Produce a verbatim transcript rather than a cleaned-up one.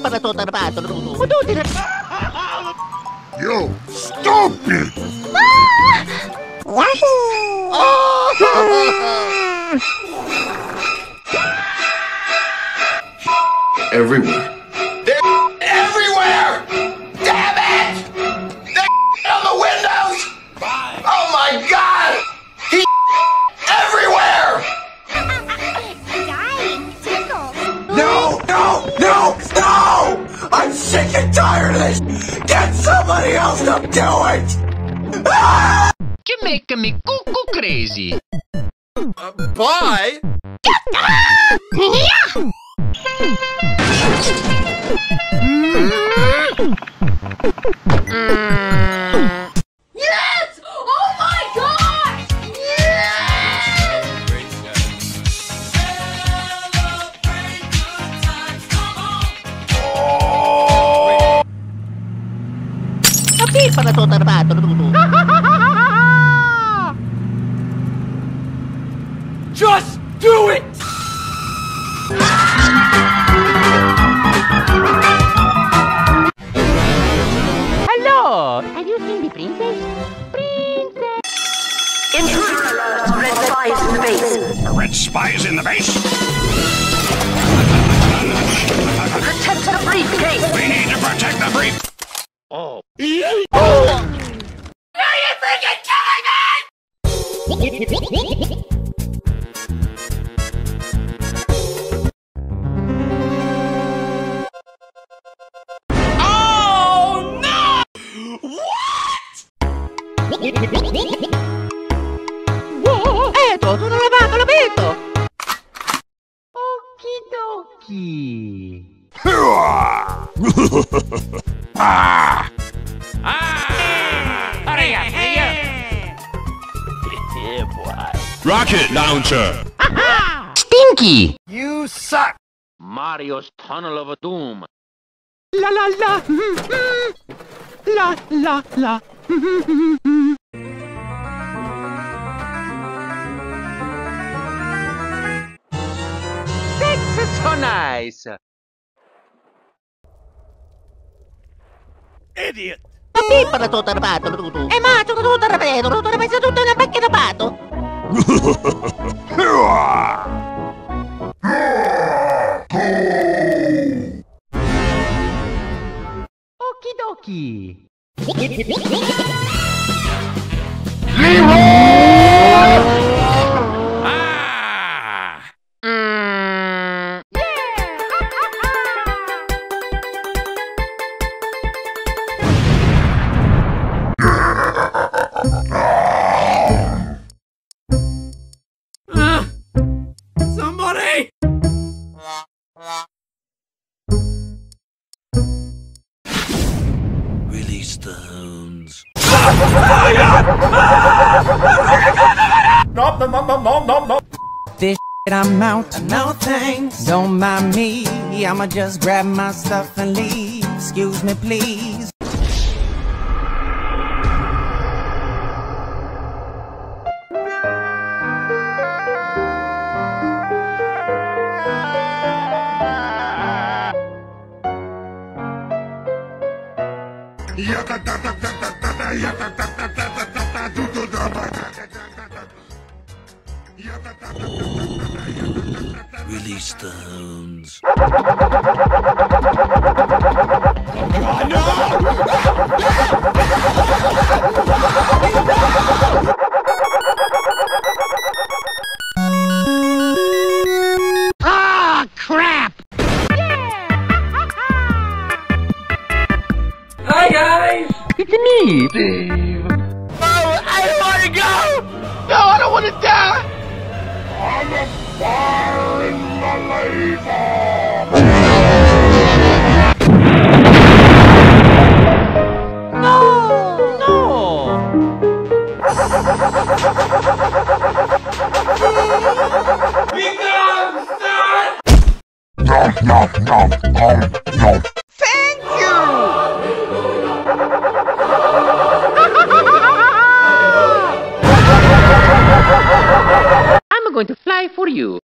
You stupid! Everywhere. They're everywhere! Damn it! They're on the windows! Oh my God! He everywhere! Dying. Tickles. No! No! No! No! I'm sick and tired of this! Get somebody else to do it! Ah! You make me cuckoo crazy. Uh, bye! Yes! Oh my God! Yes! Just do it! Hello! Have you seen the princess? Princess! Intruder alert! Red spies in the base. Red spies in the base? Protect the briefcase. We need to protect the brief. Oh. Are you freaking killing me? Oh no! What? Wow, Eto, sono lavato, l'ho visto! Okidoki. Ah! Hurry up, here! Yeah, boy. Rocket launcher! Stinky! You suck! Mario's Tunnel of Doom. La la la. La la la. That's so nice. Idiot! Pippala tutto armato, tutto. E ma tutto tutto armato, tutto armato, tutto una macchina pato. Okidoki. Ah! Mm. Somebody! Release the hounds. No, no, no, no, no, no. This shit I'm out, no thanks. Don't mind me, I'ma just grab my stuff and leave. Excuse me, please. Release the hounds. Ah, crap! Hi guys! It's me, Steve. Oh, I don't want to go! No, I don't want to die! I'm a fire in the labor! No, no. Be gone, son! No, no, no, no, no. Thank you! I'm going to fly for you.